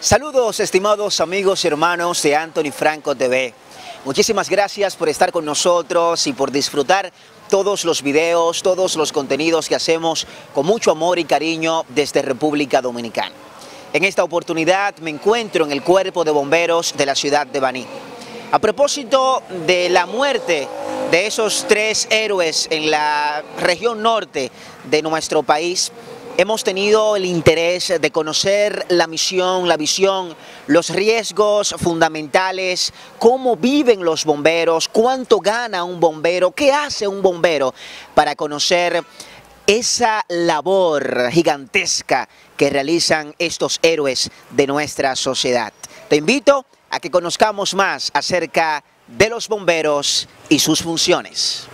Saludos, estimados amigos y hermanos de Anthony Franco TV. Muchísimas gracias por estar con nosotros y por disfrutar todos los videos, todos los contenidos que hacemos con mucho amor y cariño desde República Dominicana. En esta oportunidad me encuentro en el Cuerpo de Bomberos de la ciudad de Baní. A propósito de la muerte de esos 3 héroes en la región norte de nuestro país, hemos tenido el interés de conocer la misión, la visión, los riesgos fundamentales, cómo viven los bomberos, cuánto gana un bombero, qué hace un bombero, para conocer esa labor gigantesca que realizan estos héroes de nuestra sociedad. Te invito a que conozcamos más acerca de los bomberos y sus funciones.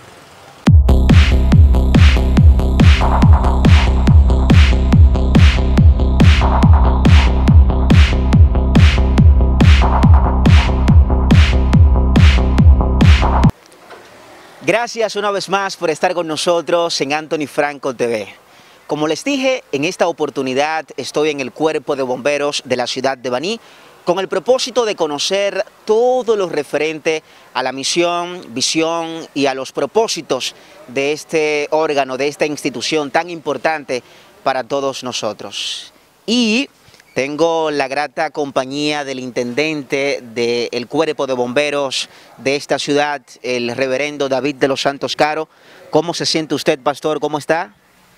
Gracias una vez más por estar con nosotros en Anthony Franco TV. Como les dije, en esta oportunidad estoy en el Cuerpo de Bomberos de la ciudad de Baní con el propósito de conocer todo lo referente a la misión, visión y a los propósitos de este órgano, de esta institución tan importante para todos nosotros. Y tengo la grata compañía del intendente del Cuerpo de Bomberos de esta ciudad, el reverendo David de los Santos Caro. ¿Cómo se siente usted, pastor? ¿Cómo está?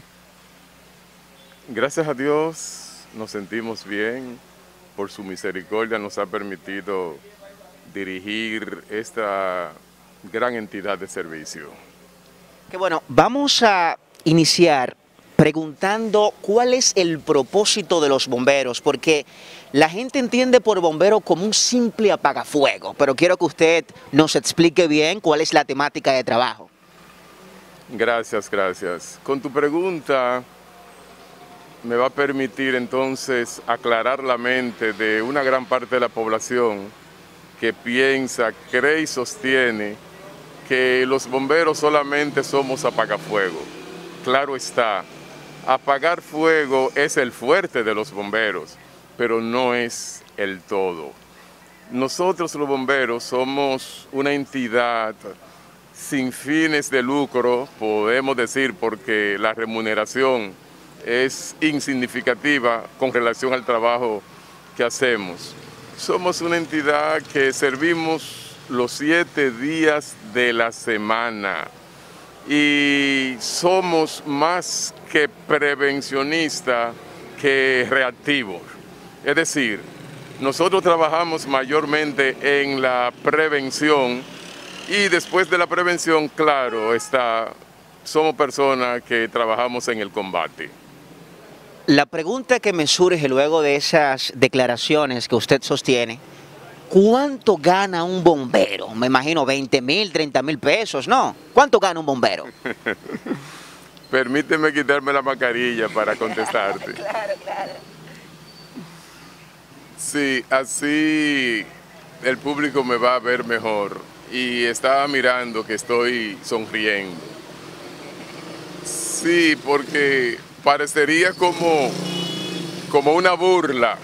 Gracias a Dios nos sentimos bien. Por su misericordia nos ha permitido dirigir esta gran entidad de servicio. Qué bueno, vamos a iniciar preguntando cuál es el propósito de los bomberos, porque la gente entiende por bombero como un simple apagafuego, pero quiero que usted nos explique bien cuál es la temática de trabajo. Gracias. Con tu pregunta me va a permitir entonces aclarar la mente de una gran parte de la población que piensa, cree y sostiene que los bomberos solamente somos apagafuego. Claro está, apagar fuego es el fuerte de los bomberos, pero no es el todo. Nosotros los bomberos somos una entidad sin fines de lucro, podemos decir, porque la remuneración es insignificativa con relación al trabajo que hacemos. Somos una entidad que servimos los 7 días de la semana y somos más que prevencionistas que reactivos. Es decir, nosotros trabajamos mayormente en la prevención y después de la prevención, claro está, somos personas que trabajamos en el combate. La pregunta que me surge luego de esas declaraciones que usted sostiene, ¿cuánto gana un bombero? Me imagino 20,000, 30,000 pesos, ¿no? ¿Cuánto gana un bombero? Permíteme quitarme la mascarilla para contestarte. Claro. Sí, así el público me va a ver mejor y estaba mirando que estoy sonriendo. Sí, porque parecería como una burla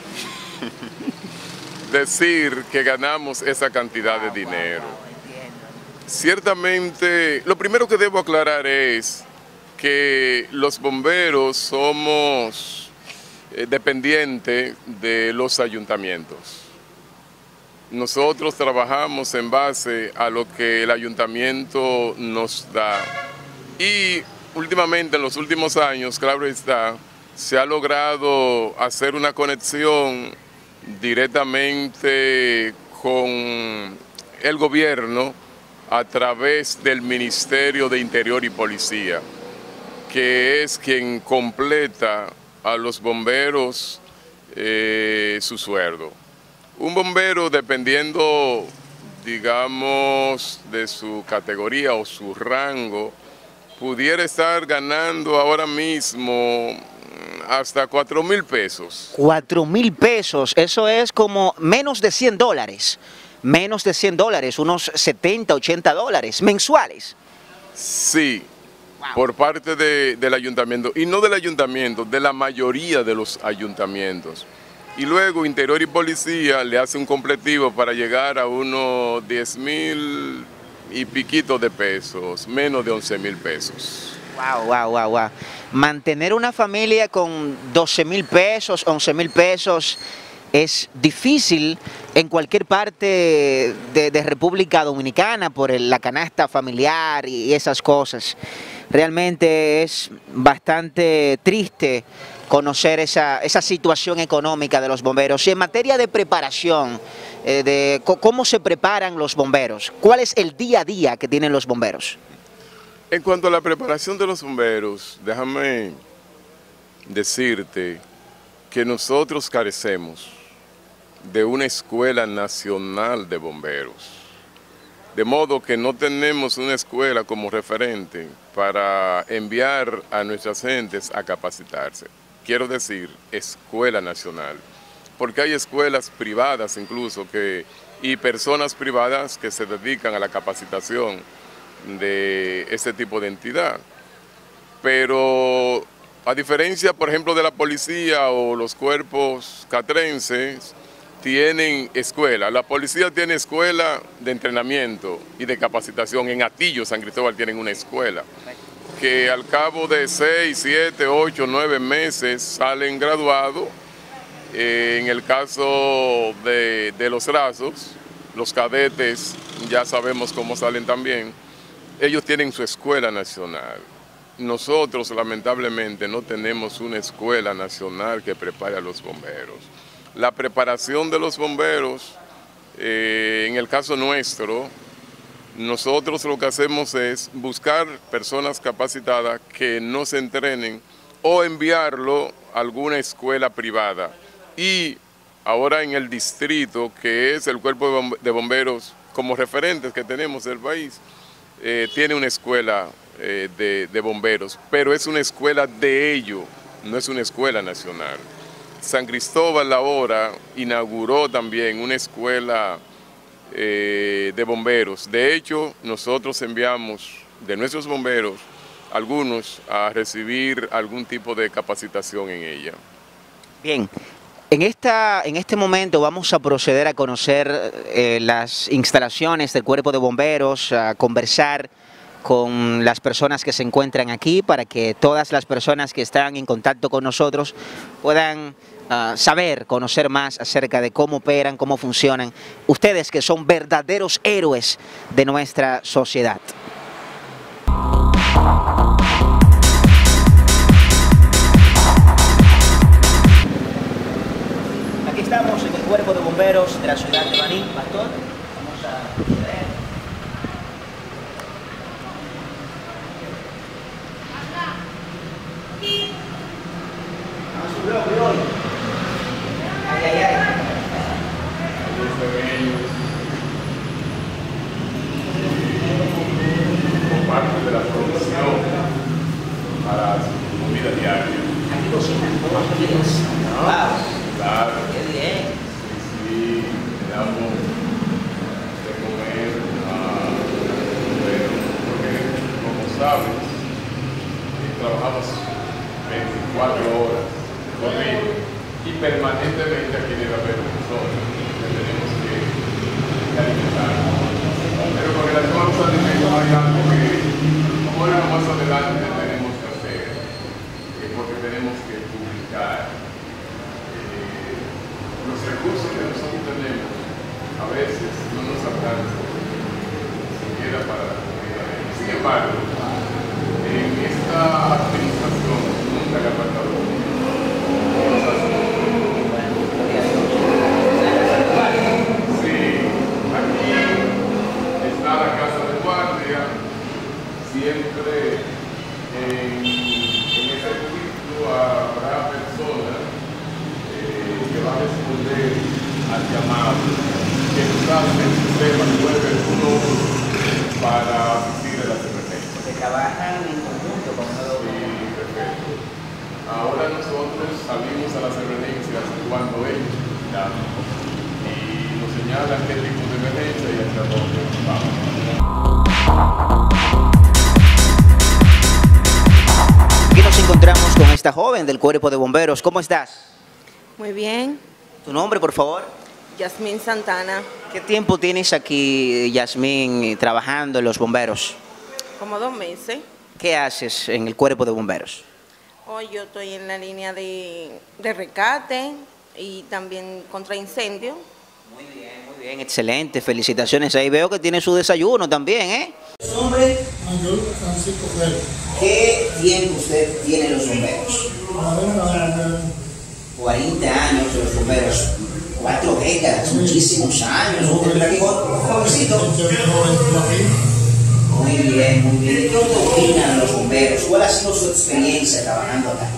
decir que ganamos esa cantidad de dinero. Ciertamente, lo primero que debo aclarar es que los bomberos somos dependientes de los ayuntamientos. Nosotros trabajamos en base a lo que el ayuntamiento nos da y últimamente, en los últimos años, claro está, se ha logrado hacer una conexión directamente con el gobierno a través del Ministerio de Interior y Policía, que es quien completa a los bomberos su sueldo. Un bombero, dependiendo, digamos, de su categoría o su rango, pudiera estar ganando ahora mismo hasta 4,000 pesos. 4,000 pesos, eso es como menos de $100. Menos de $100, unos 70, 80 dólares mensuales. Sí, por parte del ayuntamiento, y no del ayuntamiento, de la mayoría de los ayuntamientos. Y luego Interior y Policía le hace un completivo para llegar a unos 10.000 y piquitos de pesos, menos de 11.000 pesos. Wow. Mantener una familia con 12.000 pesos, 11.000 pesos es difícil en cualquier parte de República Dominicana por la canasta familiar y esas cosas. Realmente es bastante triste conocer esa situación económica de los bomberos. Y en materia de preparación, ¿cómo se preparan los bomberos? ¿Cuál es el día a día que tienen los bomberos? En cuanto a la preparación de los bomberos, déjame decirte que nosotros carecemos de una escuela nacional de bomberos. De modo que no tenemos una escuela como referente para enviar a nuestras gentes a capacitarse. Quiero decir, escuela nacional, porque hay escuelas privadas incluso y personas privadas que se dedican a la capacitación de este tipo de entidad. Pero a diferencia, por ejemplo, de la policía o los cuerpos catrenses, tienen escuela. La policía tiene escuela de entrenamiento y de capacitación. En Atillo, San Cristóbal, tienen una escuela que al cabo de 6, 7, 8, 9 meses salen graduados. En el caso de los rasos, los cadetes, ya sabemos cómo salen también. Ellos tienen su escuela nacional. Nosotros, lamentablemente, no tenemos una escuela nacional que prepare a los bomberos. La preparación de los bomberos, en el caso nuestro, nosotros lo que hacemos es buscar personas capacitadas que nos entrenen o enviarlo a alguna escuela privada. Y ahora en el distrito, que es el cuerpo de bomberos como referentes que tenemos del país, tiene una escuela de bomberos, pero es una escuela de ellos, no es una escuela nacional. San Cristóbal ahora inauguró también una escuela de bomberos. De hecho, nosotros enviamos de nuestros bomberos algunos a recibir algún tipo de capacitación en ella. Bien, en este momento vamos a proceder a conocer las instalaciones del Cuerpo de Bomberos, a conversar con las personas que se encuentran aquí para que todas las personas que están en contacto con nosotros puedan conocer más acerca de cómo operan, cómo funcionan. Ustedes que son verdaderos héroes de nuestra sociedad. Aquí estamos en el Cuerpo de Bomberos de la ciudad de Baní, Pastor. Vamos a proceder. Parte de la producción para su comida diaria. Aquí cocinan todos los días. Wow. Claro. Qué bien. Sí, le damos de comer porque como sabes, trabajamos 24 horas corrido y permanentemente aquí debe haber personas que tenemos que alimentar. Pero con relación a los alimentos hay algo que ahora más adelante tenemos que hacer, porque tenemos que publicar los recursos que nosotros tenemos. A veces no nos alcanza siquiera para la comida. Sin embargo, en esta administración nunca le ha faltado cosas. Sí, aquí está la casa de guardia, siempre en ese cubículo habrá personas que van a responder al llamado, que nos hace el sistema 911 para asistir a las emergencias. Se trabajan en conjunto con todo. Sí, perfecto. Ahora nosotros salimos a las emergencias cuando ellos llaman y nos señalan qué tipo de emergencia y hacia dónde vamos. Aquí nos encontramos con esta joven del Cuerpo de Bomberos. ¿Cómo estás? Muy bien. ¿Tu nombre, por favor? Yasmín Santana, ¿Qué tiempo tienes aquí, Yasmín, trabajando en los bomberos? como 2 meses. ¿Qué haces en el cuerpo de bomberos? Hoy yo estoy en la línea de rescate y también contra incendio. Muy bien, excelente, felicitaciones. Ahí veo que tiene su desayuno también, ¿eh? Hombre, Mayor Francisco Pérez. ¿qué tiempo usted tiene en los bomberos? 40 años en los bomberos, 4 décadas, muchísimos años. ¿Usted está aquí jovencito? Muy bien, muy bien. ¿Qué opinan los bomberos? ¿Cuál ha sido su experiencia trabajando acá?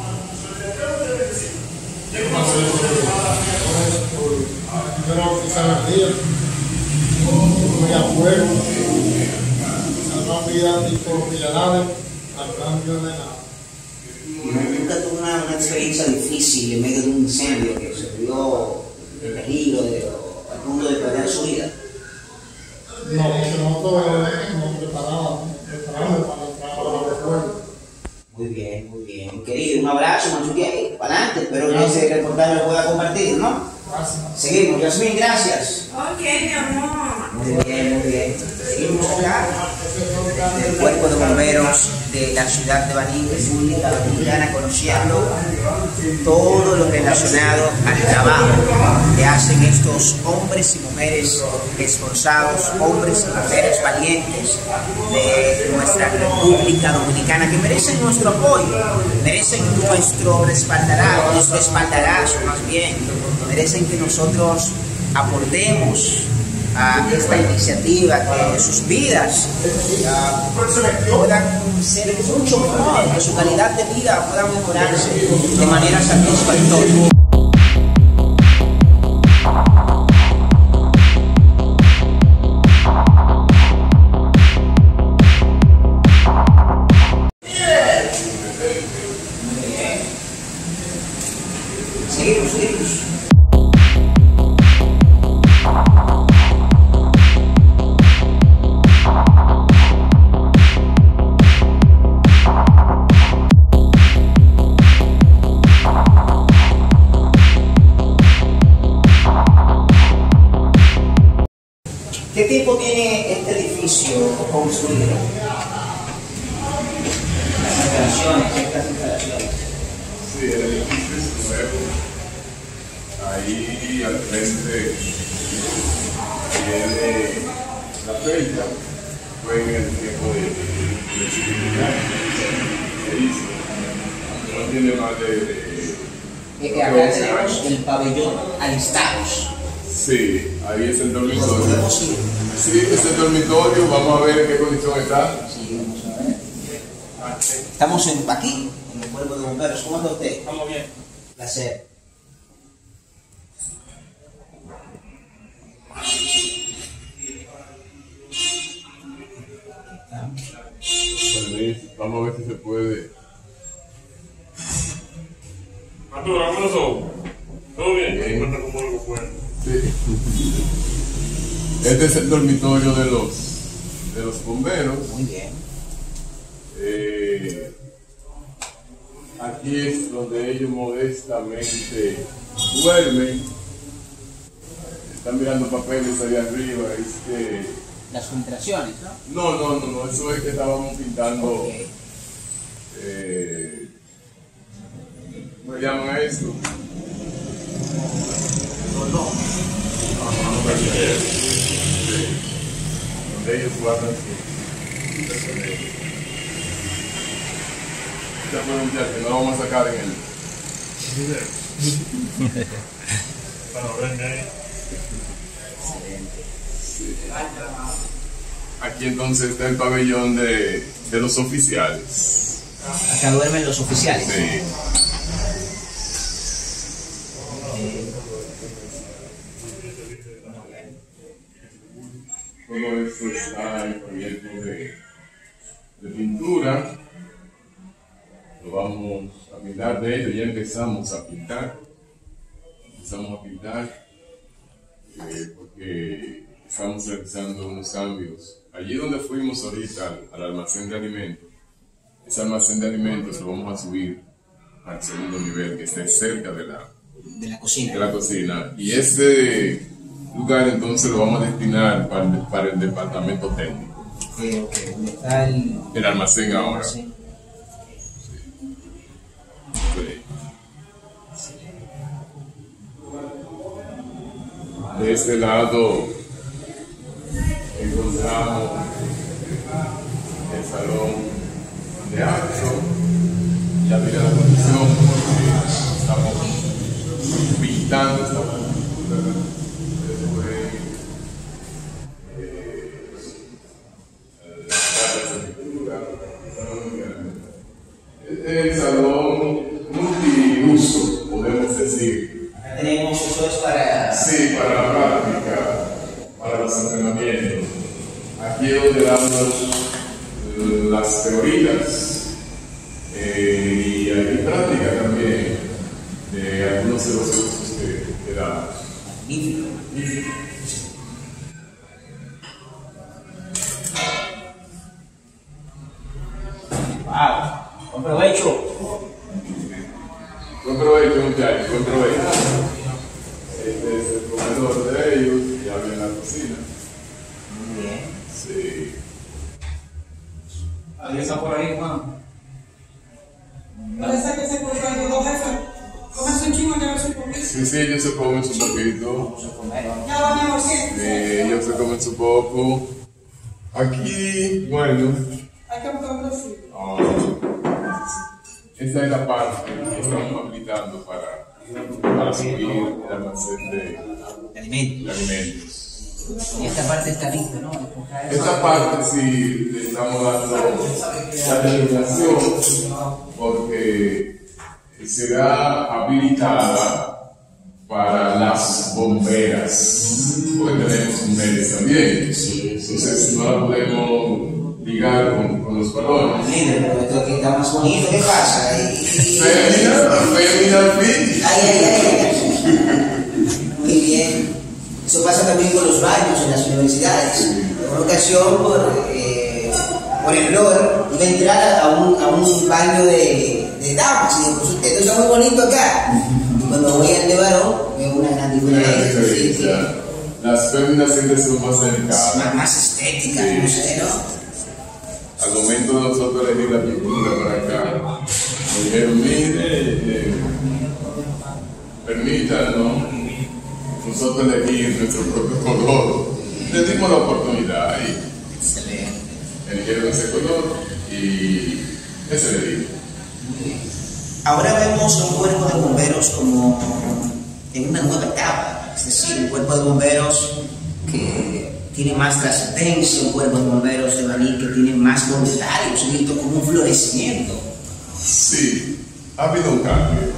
Primero oficial al día, muy a fuego, salvar vidas y por millonares al cambio de nada. Nunca tuvo una experiencia difícil en medio de un incendio que se vio en peligro al punto de perder su vida. No, porque nosotros nos preparamos para entrar a los fuegos. Muy bien, muy bien. Querido, un abrazo, Manchuque, para adelante. Espero que ese reportaje lo pueda compartir, ¿no? Gracias. Seguimos, Yasmín, gracias. Ok, mi amor. Muy bien, muy bien. Seguimos acá. Del Cuerpo de Bomberos de la ciudad de Baní, República Dominicana, conociendo todo lo relacionado al trabajo que hacen estos hombres y mujeres esforzados, hombres y mujeres valientes de nuestra República Dominicana, que merecen nuestro apoyo, merecen nuestro respaldarazo más bien, merecen que nosotros aportemos a esta iniciativa, que sus vidas puedan ser mucho mejor, que su calidad de vida pueda mejorarse de manera satisfactoria. Seguimos. ¿Qué tiempo tiene este edificio construido? Estas instalaciones. Sí, el edificio es nuevo. Ahí al frente tiene la fecha, fue en el tiempo de seguridad. Se hizo. No tiene más de Acá tenemos el pabellón Alistados. Sí, ahí es el dormitorio. Sí, es el dormitorio. Vamos a ver en qué condición está. Sí, vamos a ver. Estamos aquí, en el Cuerpo de Bomberos. ¿Cómo está usted? Estamos bien. Placer. Vamos a ver si se puede. Arturo, dame los ojos. ¿Todo bien? Bien. Cuenta como algo bueno. Sí. Este es el dormitorio de los bomberos. Muy bien. Aquí es donde ellos modestamente duermen. Están mirando papeles allá arriba. Las filtraciones, ¿no? No, eso es que estábamos pintando. Okay. ¿Cómo le llaman a eso? Donde ellos guardan su pertenencia. Ya pueden ya que no lo vamos a sacar en el. Para verme ahí. Sí. Aquí entonces está el pabellón de los oficiales. Acá duermen los oficiales. Sí. Todo esto está en proyecto de pintura. Lo vamos a pintar, de hecho ya empezamos a pintar. Porque estamos realizando unos cambios. Allí donde fuimos ahorita al almacén de alimentos, ese almacén de alimentos lo vamos a subir al segundo nivel, que esté cerca de de la cocina. De la cocina. Y ese lugar entonces lo vamos a destinar para el departamento técnico. ¿Dónde está el almacén ahora? Sí. De este lado encontramos el salón de acto. Ya mira la condición porque estamos pintando esta el salón multiuso, podemos decir. Acá tenemos, eso es para... Sí, para la práctica, para los entrenamientos. Aquí es donde damos las teorías y hay práctica también de algunos de los cursos que damos. Magnífico, magnífico. ¡Wow! ¡Buen provecho! Buen provecho, muchachos, buen provecho. Este es el comedor de ellos, ya ven la cocina. Muy bien. Sí. ¿Alguien está por ahí, Juan? Parece que se encuentran los jefes. Comerse un chingo, ya su poquito. Sí, ellos se comen su poquito. Ya va, mi amor, siéntese. Ellos se comen su poco. Aquí, bueno. Hay que buscar un refri. Esta es la parte que estamos habilitando para subir el almacén de alimentos. Y esta parte está lista, ¿no? Esta parte sí le estamos dando la delimitación porque será habilitada para las bomberas, porque tenemos mujeres también. Entonces no la podemos ligar con los varones. Mira, pero esto aquí está más bonito, ¿qué pasa? Femina fit. Muy bien. Eso pasa también con los baños en las universidades. En una ocasión, por error, iba a entrar a un baño de damas y pues esto está muy bonito acá. Y cuando voy al de varón, veo una gran diferencia. Las féminas siempre son más delicadas. Más estéticas, no sé, ¿no? Al momento de nosotros elegir la pintura para acá, me dijeron, mire, permítanos nosotros elegir nuestro propio color. Le dimos la oportunidad y Excelente. eligieron ese color y ese le dimos. Ahora vemos un cuerpo de bomberos como en una nueva etapa, es decir, un cuerpo de bomberos que tiene más trascendencia, un cuerpo de bomberos de Baní que tiene más voluntarios, he visto como un florecimiento. Sí, ha habido un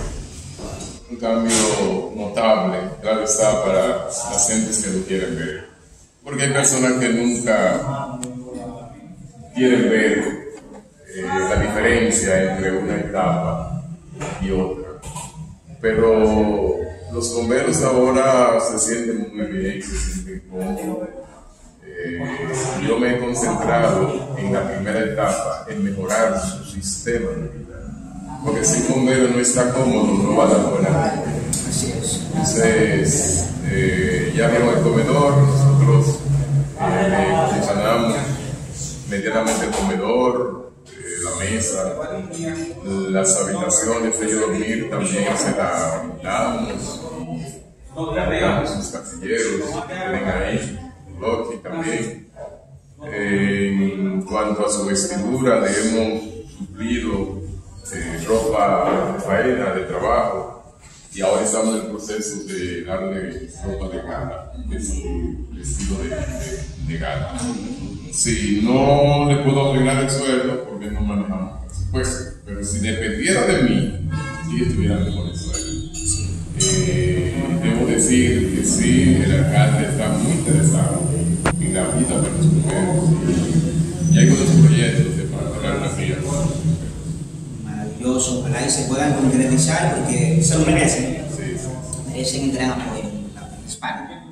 cambio notable, claro está, para las gentes que lo quieren ver. Porque hay personas que nunca quieren ver la diferencia entre una etapa y otra. Pero los bomberos ahora se sienten muy bien, se sienten cómodos. Yo me he concentrado en la primera etapa, en mejorar su sistema de vida. Porque si un bombero no está cómodo, no va a dar buena vida. Así es. Entonces, ya vimos el comedor, nosotros funcionamos medianamente el comedor, la mesa, las habitaciones de dormir también se las pintamos y agregamos sus casilleros que tienen ahí, Loki también. En cuanto a su vestidura, le hemos suplido ropa de faena, de trabajo, y ahora estamos en el proceso de darle ropa de gala, vestido de gala. Sí, no le puedo arreglar el sueldo porque no manejamos presupuesto, pero si dependiera de mí, sí estuviera mejor el sueldo. Debo decir que sí, el alcalde está muy interesado en la vida de los bomberos y hay unos proyectos de para mejorar la vida. Maravilloso, ojalá y se puedan concretizar porque se lo merecen. Sí. Merecen el gran apoyo en España.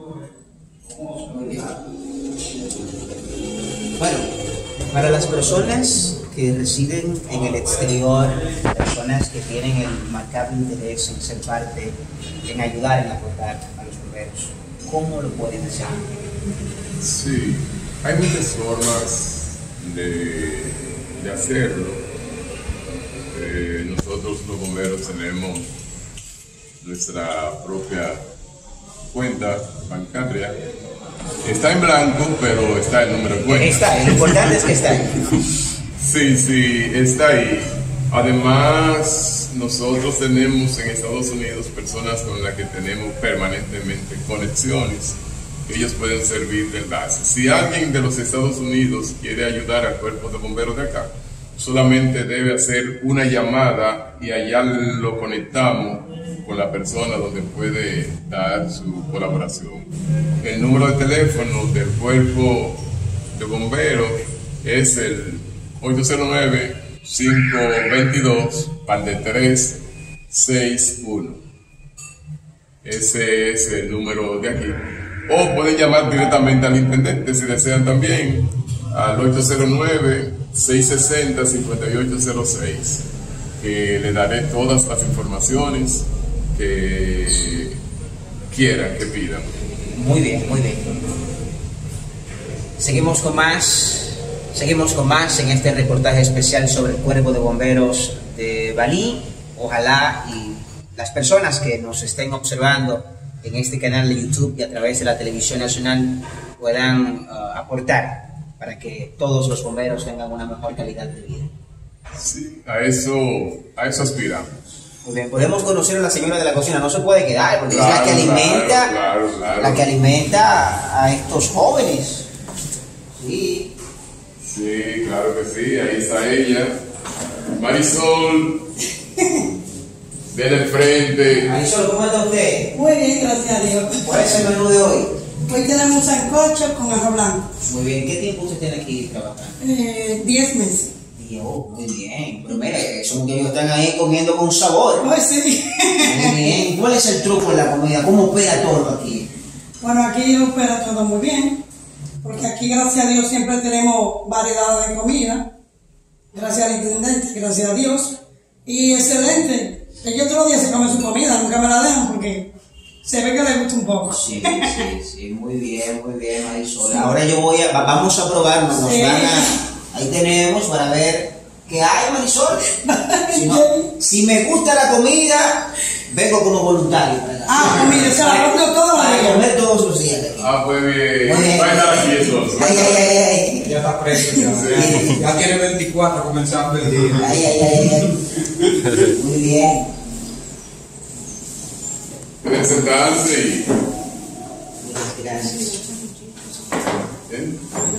Muy bien. Bueno, para las personas que residen en el exterior, personas que tienen el marcado interés en ser parte, en ayudar en aportar a los bomberos, ¿cómo lo pueden hacer? Sí, hay muchas formas de hacerlo. Nosotros los bomberos tenemos nuestra propia cuenta bancaria. Está en blanco, pero está el número de cuenta. Está, lo importante es que está ahí. Sí, está ahí. Además, nosotros tenemos en Estados Unidos personas con las que tenemos permanentemente conexiones. Ellos pueden servir de enlace. Si alguien de los Estados Unidos quiere ayudar al cuerpo de bomberos de acá, solamente debe hacer una llamada y allá lo conectamos con la persona donde puede dar su colaboración. El número de teléfono del cuerpo de bomberos es el 809-522-361. Ese es el número de aquí. O pueden llamar directamente al intendente si desean también, al 809-660-5806, que le daré todas las informaciones que quieran, que pidan. Muy bien, muy bien. Seguimos con más en este reportaje especial sobre el Cuerpo de Bomberos de Baní. Ojalá y las personas que nos estén observando en este canal de YouTube y a través de la televisión nacional puedan aportar para que todos los bomberos tengan una mejor calidad de vida. Sí, a eso aspiramos. Muy bien, podemos conocer a la señora de la cocina, no se puede quedar porque claro, es la que alimenta, claro. La que alimenta a estos jóvenes. Sí. Sí, claro que sí, ahí está ella. Marisol, del frente. Marisol, ¿cómo está usted? Muy bien, gracias a Dios. ¿Cuál es el menú de hoy? Hoy tenemos sancocho con arroz blanco. Muy bien, ¿qué tiempo usted tiene aquí trabajando? 10 meses. Muy bien, pero mire, esos muchachos están ahí comiendo con sabor. Pues sí. Muy bien, ¿cuál es el truco en la comida? ¿Cómo opera todo aquí? Bueno, aquí opera todo muy bien, porque aquí, gracias a Dios, siempre tenemos variedad de comida. Gracias al intendente, gracias a Dios. Y excelente. Ellos todos los días se comen su comida, nunca me la dejan porque se ve que les gusta un poco. Sí, muy bien, Marisol. Sí. Ahora vamos a probarnos, nos van a... Ahí tenemos para ver qué hay, Marisol. Si me gusta la comida, vengo como voluntario. Pues mire, se la pongo todos los días. Comer todos los días. Pues bien. Va a estar aquí entonces. Ay. Ya está preso, ya tiene 24 comenzando el día. Ay. Muy bien. Pueden sentarse y... Gracias. ¿Bien?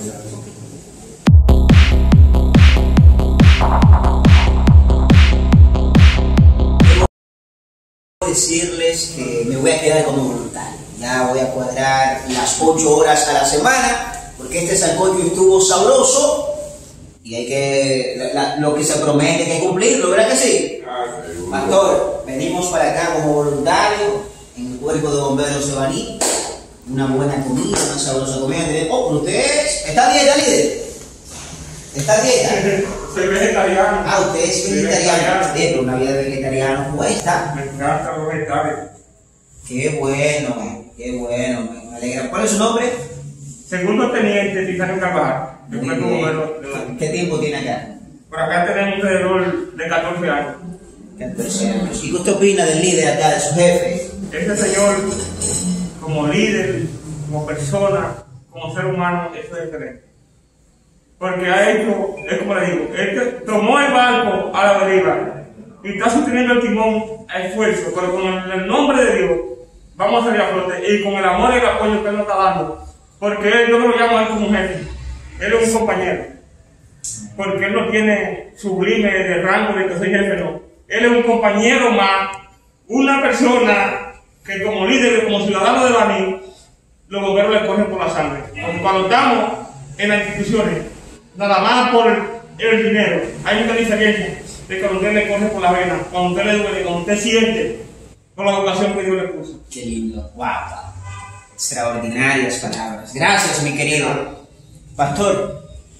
Decirles que me voy a quedar como voluntario. Ya voy a cuadrar las 8 horas a la semana porque este sancocho estuvo sabroso y hay que lo que se promete hay que cumplirlo, ¿verdad que sí? Pastor, venimos para acá como voluntario en el Cuerpo de Bomberos de Baní. Una buena comida, una sabrosa comida. Oh, pero usted está a dieta, líder. ¿Está a dieta? Soy vegetariano. Usted es vegetariano. Pero una vida de vegetariano cuesta. Me encantan los vegetales. Qué bueno, me alegra. ¿Cuál es su nombre? Segundo teniente Tiziano Carvajal. ¿Qué tiempo tiene acá? Por acá tenemos alrededor de 14 años. 14 años. ¿Y qué usted opina del líder acá, de su jefe? Este señor, como líder, como persona, como ser humano, eso es excelente. Porque ha hecho, es como le digo, tomó el barco a la deriva y está sosteniendo el timón a esfuerzo, pero con el nombre de Dios vamos a salir a flote y con el amor y el apoyo que él nos está dando, porque yo no lo llamo a él como un jefe, él es un compañero, porque él no tiene sublime de rango de que soy jefe, no, él es un compañero más, una persona que como líder, como ciudadano de Baní, los bomberos le cogen por la sangre, porque cuando estamos en las instituciones, nada más por el dinero, hay mucha diferencia de cuando usted le coge por la vena, cuando usted le duele, cuando usted siente por la vocación que Dios le puso. Qué lindo, wow, extraordinarias palabras. Gracias, mi querido. Pastor,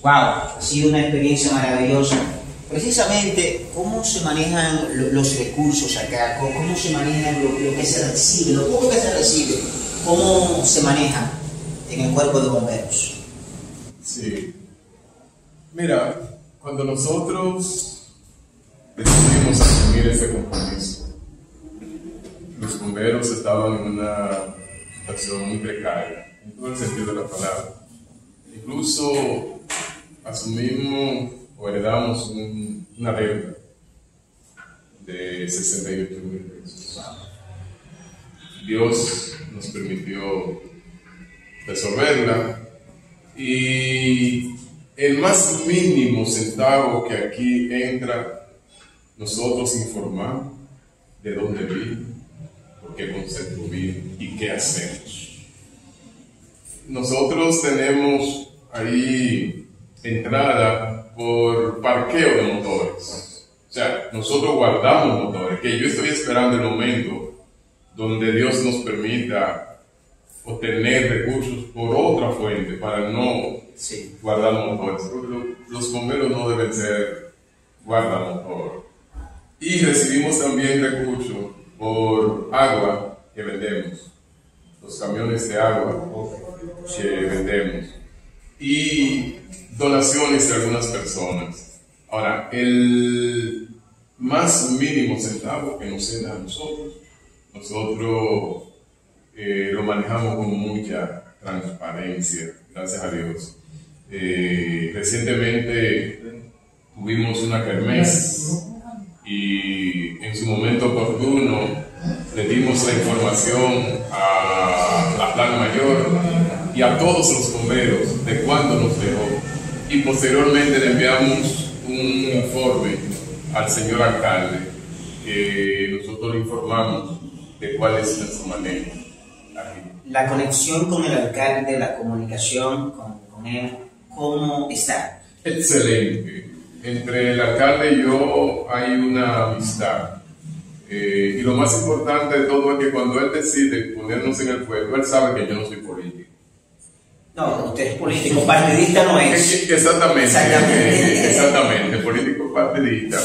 Wow, ha sido una experiencia maravillosa. Precisamente, ¿cómo se manejan los recursos acá? ¿Cómo se maneja lo que se recibe, lo poco que se recibe? ¿Cómo se maneja en el cuerpo de bomberos? Sí. Mira, cuando nosotros decidimos asumir ese compromiso, los bomberos estaban en una situación muy precaria, en todo el sentido de la palabra. Incluso asumimos o heredamos una deuda de 68,000 pesos. Dios nos permitió resolverla y el más mínimo centavo que aquí entra, nosotros informamos de dónde vino, por qué concepto vino y qué hacemos. Nosotros tenemos ahí entrada por parqueo de motores. O sea, nosotros guardamos motores, que yo estoy esperando el momento donde Dios nos permita obtener recursos por otra fuente para no guardar motores. Los bomberos no deben ser guardamotor. Y recibimos también recursos por agua que vendemos, los camiones de agua que vendemos y donaciones de algunas personas. Ahora, el más mínimo centavo que nos da a nosotros lo manejamos con mucha transparencia, gracias a Dios. Recientemente tuvimos una kermés y en su momento oportuno le dimos la información a la plana mayor y a todos los bomberos de cuándo nos dejó, y posteriormente le enviamos un informe al señor alcalde que nosotros le informamos de cuál es nuestro manejo aquí. La conexión con el alcalde, la comunicación con él, ¿cómo está? Excelente. Entre el alcalde y yo hay una amistad. Y lo más importante de todo es que cuando él decide ponernos en el fuego, él sabe que yo no soy político. No, usted es político, partidista no es. Exactamente, político partidista.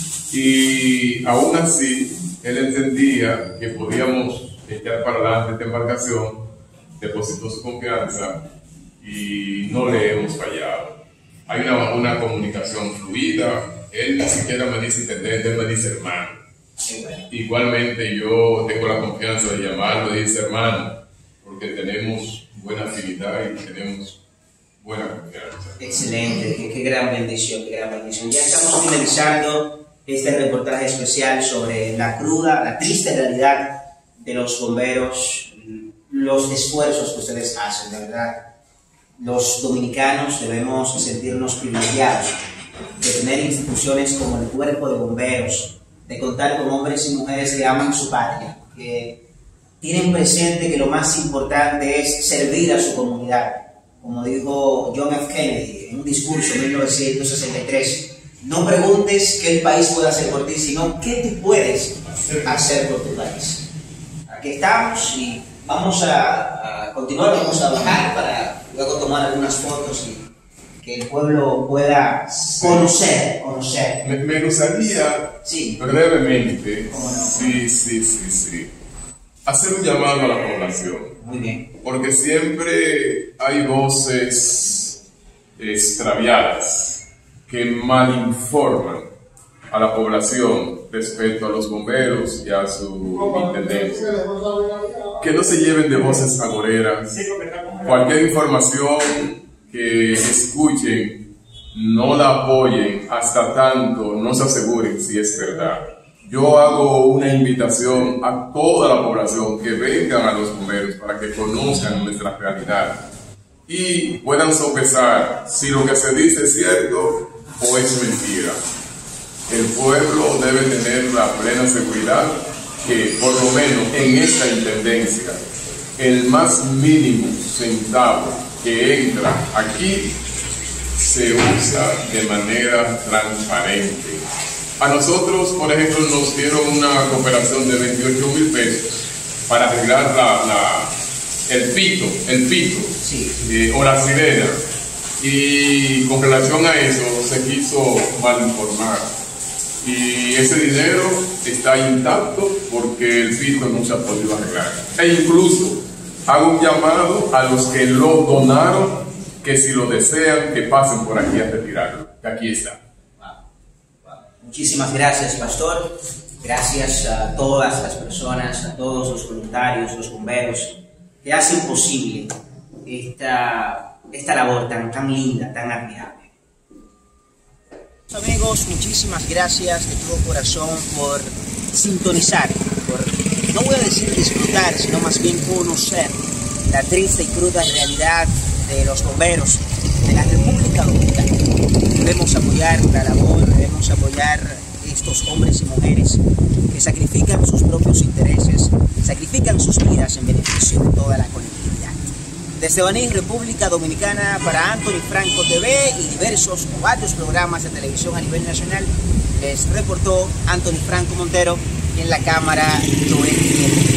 Y aún así, él entendía que podíamos echar para adelante esta embarcación, depositó su confianza y no le hemos fallado. Hay una comunicación fluida, él ni siquiera me dice intendente, él me dice hermano. Igualmente yo tengo la confianza de llamarlo y dice hermano, porque tenemos buena afinidad y tenemos buena confianza. Excelente, qué gran bendición, qué gran bendición. Ya estamos finalizando este reportaje especial sobre la cruda, la triste realidad de los bomberos, los esfuerzos que ustedes hacen, de verdad. Los dominicanos debemos sentirnos privilegiados de tener instituciones como el Cuerpo de Bomberos, de contar con hombres y mujeres que aman su patria, que tienen presente que lo más importante es servir a su comunidad. Como dijo John F. Kennedy en un discurso en 1963, no preguntes qué el país puede hacer por ti, sino qué tú puedes hacer por tu país. Aquí estamos y vamos a continuar, vamos a bajar para luego tomar algunas fotos y que el pueblo pueda conocer. Me gustaría brevemente hacer un llamado a la población. Muy bien. Porque siempre hay voces extraviadas que malinforman a la población respecto a los bomberos y a su intendencia. Que no se lleven de voces agoreras. Cualquier información que escuchen, no la apoyen hasta tanto no se aseguren si es verdad. Yo hago una invitación a toda la población que vengan a los bomberos para que conozcan nuestra realidad y puedan sopesar si lo que se dice es cierto o es mentira. El pueblo debe tener la plena seguridad que, por lo menos en esta intendencia, el más mínimo centavo que entra aquí se usa de manera transparente. A nosotros, por ejemplo, nos dieron una cooperación de 28,000 pesos para arreglar el pito sí. O la sirena. Y con relación a eso se quiso mal informar. Y ese dinero está intacto porque el sitio no se ha podido arreglar. E incluso hago un llamado a los que lo donaron, que si lo desean, que pasen por aquí a retirarlo. Que aquí está. Muchísimas gracias, pastor. Gracias a todas las personas, a todos los voluntarios, los bomberos, que hacen posible esta labor tan linda, tan admirable. Amigos, muchísimas gracias de todo corazón por sintonizar, por, no voy a decir disfrutar, sino más bien conocer la triste y cruda realidad de los bomberos de la República Dominicana. Debemos apoyar la labor, debemos apoyar estos hombres y mujeres que sacrifican sus propios intereses, sacrifican sus vidas en beneficio de toda la colectividad. Desde Baní, República Dominicana, para Anthony Franco TV y diversos o varios programas de televisión a nivel nacional, les reportó Anthony Franco Montero, y en la cámara Joel.